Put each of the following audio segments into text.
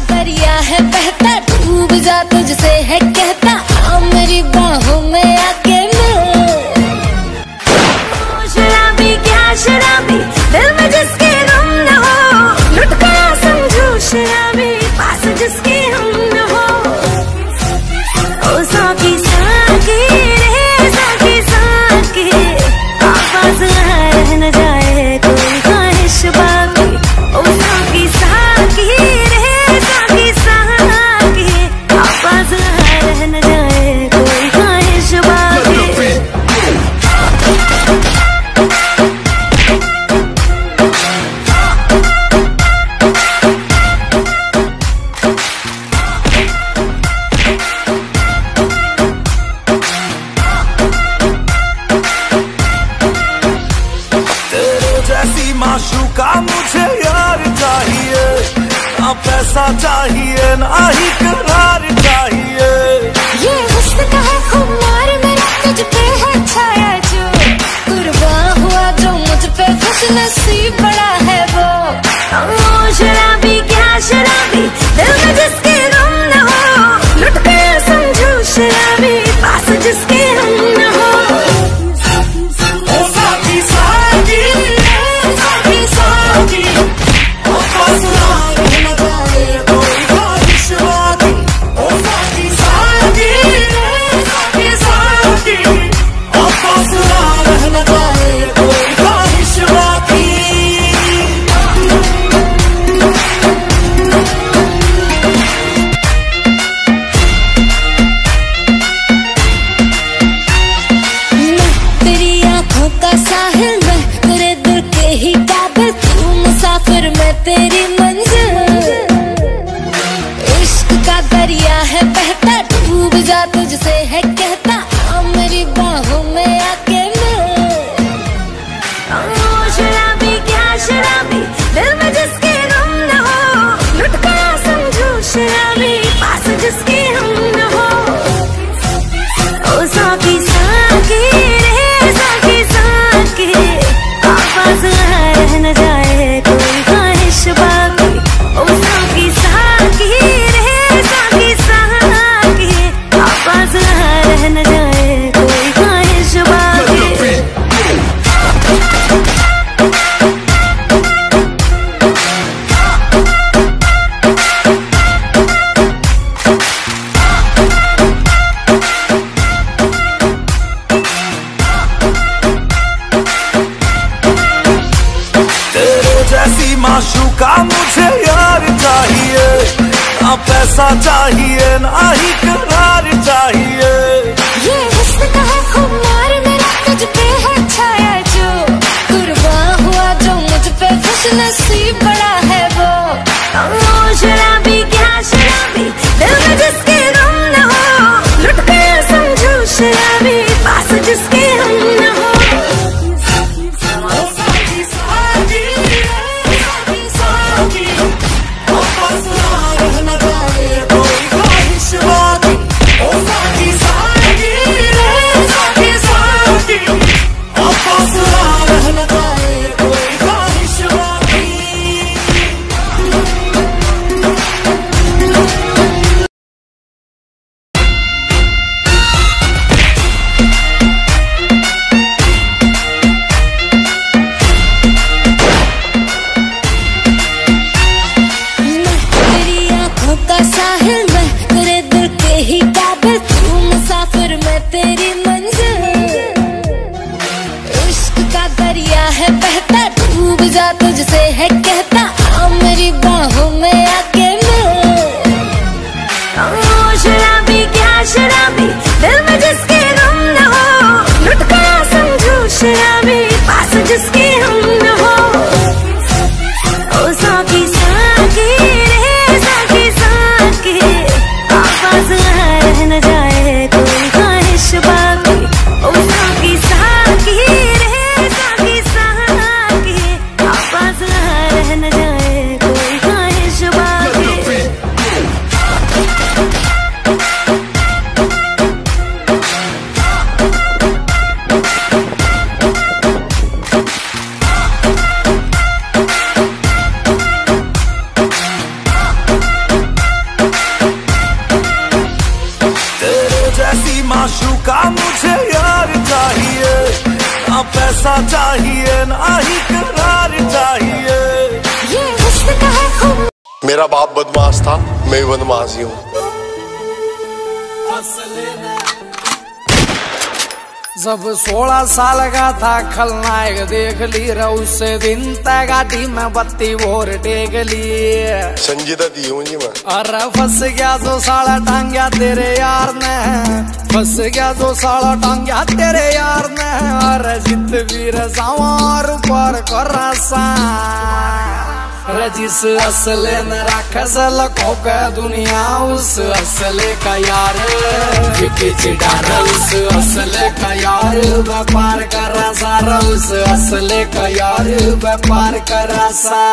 दरिया है बहता, डूब जा तुझसे है कहता, आ मेरी बाहों में आके शराबी क्या शराबी, दिल में जिसके गम न हो, लुट गया समझो शराबी, पास जिसके हम न हो। ओ साकी साकी रे साकी साकी, आवाज रह न जाए कोई ख्वाहिश बाकी। ओ साकी साकी रे साकी साकी, आवाज रह न जाए कोई ख्वाहिश बाकी। जैसी माशूका मुझे यार चाहिए, ना पैसा चाहिए ना ही करार चाहिए। ये हुस्न का है खुमार मेरा, तुझ पे है छाया जो, कुर्बान हुआ जो मुझ पे खुश नसीब बड़ा है वो। ओ शराबी क्या शराबी, दिल में जिसके गम न हो, लुट गया समझो शराबी, पास जिसके हम न हो। मुसाफिर मैं तेरी मंजिल, इश्क का दरिया है बहता, डूब जा तुझसे है कहता, आ मेरी बाहों में आके शराबी क्या शराबी, दिल में जिसके गम न हो, लुट गया समझो शराबी, पास जिसके हम न हो। ओ साकी साकी रे साकी साकी, आवाज रह न जाए कोई ख्वाहिश बाकी। ओ साकी साकी रे साकी साकी, आवाज रह न जाए कोई ख्वाहिश बाकी। जैसी माशूका मुझे यार चाहिए, ना पैसा चाहिए ना ही करार चाहिए। ये हुस्न का है खुमार मेरा, तुझ पे है छाया जो, कुर्बान हुआ जो मुझ पे खुश नसीब बड़ा है वो। ओ शराबी क्या शराबी, दिल में जिसके गम न हो, लुट गया समझो शराबी, पास जिसके हम न हो। कोई ख्वाहिश बाकी, ओ साकी साकी रे साकी माशूका मुझे यार चाहिए, ना पैसा चाहिए ना ही करार चाहिए। ये हुस्न का है खूब। मेरा बाप बदमाश था, मैं भी बदमाश ही हूँ। जब 16 साल का था खलनायक देख ली रे, उससे दिन तय गाड़ी में बत्ती भोर टेक ली। संजीदा दी हूँ जी मैं। अरे फंस गया जो साला टांग्या तेरे यार ने, फंस गया जो साला टांग्या तेरे यार ने। अरे जित वीर सवार पर कर जिस असले न राखस लखों का दुनिया, उस असले का यार चिडार, उस असले का यार व्यापार कर सारा, उस असले का यार व्यापार कर सा।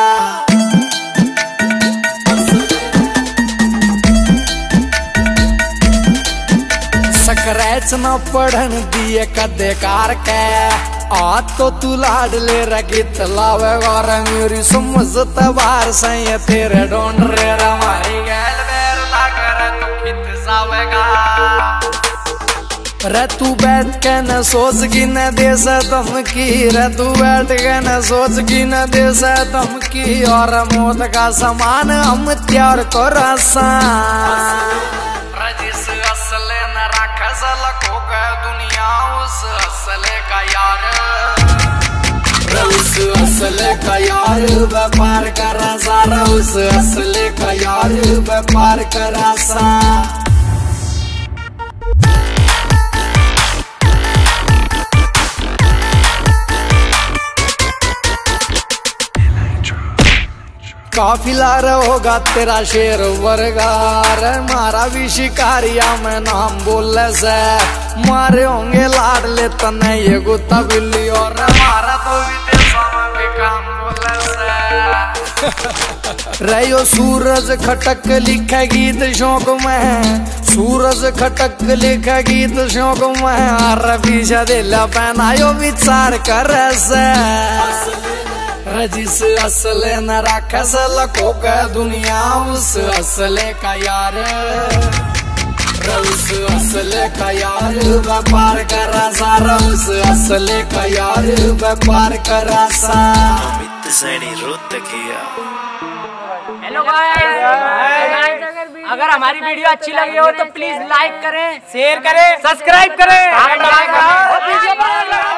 स्क्रैच न पढ़न दिए कदे कार के, आज तो तू लाड ले रगित लावेगा रे, मेरी समझ बार से तेरे ढूंढ रे हमारी गैल बेर लाकर तू खित जावेगा रे। तू बैठ के न सोच की न दे से धमकी रे, तू बैठ के न सोच की न दे से धमकी। और मौत का समान हम त्यार को रसा, जिस असले न राखस लखों का दुनिया, उस असले का यार, उस असले का यार व्यापार कर सारा, उस असले का यार व्यापार कर सा। काफिला होगा तेरा शेर वर्गार, मारा भी शिकारिया में नाम बोले से, मारे होंगे लाड ले तने ये गुत्ता बिल्ली, और मारा तो विदेशों में भी काम बोले से। रहो सूरज खटक लिखे गीत शौक में, सूरज खटक लिखे गीत शौक में। अरे पीछे दिल पहनायो विचार कर से, जिस असले न राखस लखों का दुनिया, उस असले का यार, उस असले का यार व्यापार कर सारा, उस असले का यार व्यापार कर सा। हेलो गाइस, अगर हमारी वीडियो अच्छी लगी हो तो प्लीज लाइक करें, शेयर करें, सब्सक्राइब करें।